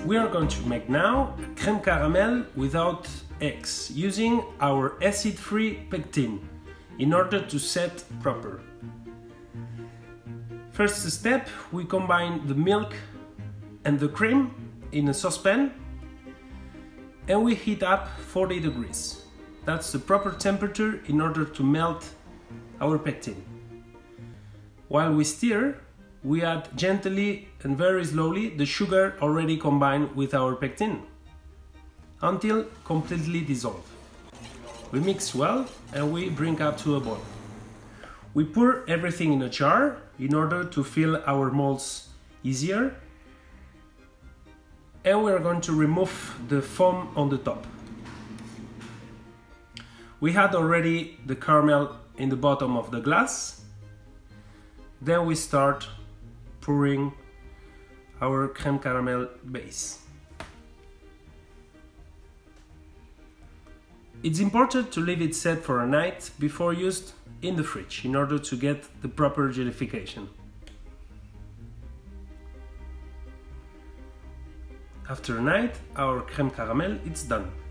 We are going to make now a crème caramel without eggs, using our acid-free pectin in order to set proper. First step, we combine the milk and the cream in a saucepan and we heat up 40 degrees. That's the proper temperature in order to melt our pectin. While we stir, we add gently and very slowly the sugar already combined with our pectin until completely dissolved. We mix well and we bring up to a boil. We pour everything in a jar in order to fill our molds easier, and we are going to remove the foam on the top. We had already the caramel in the bottom of the glass. Then we start pouring our crème caramel base. It's important to leave it set for a night before used in the fridge in order to get the proper gelification. After a night, our crème caramel is done.